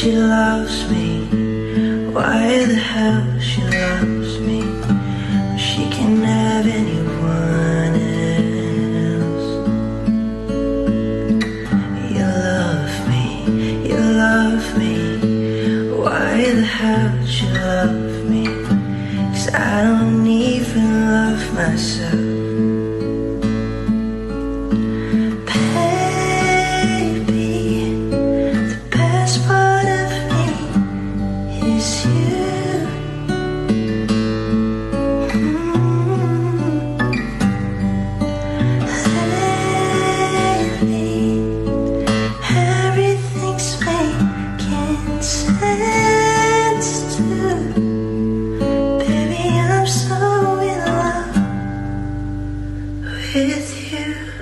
she loves me? Why the hell she loves me? She can have anyone else. You love me, you love me. Why the hell would you love me? 'Cause I don't even love myself. With you.